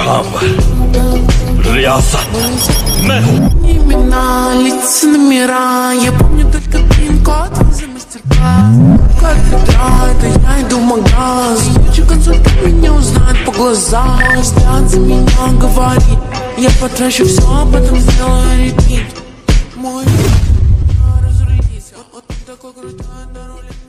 Абрахам, रियासत मैं हूँ. Имена, лица, номера. Я помню только пин-код за мастер-класс. Как утра, это я иду в магаз. Ночью консультант меня узнает по глазам. Взгляд за меня говорит. Я потрачу все, а потом сделаю репит. Мой разрядись. Вот ты такой крутой на руле.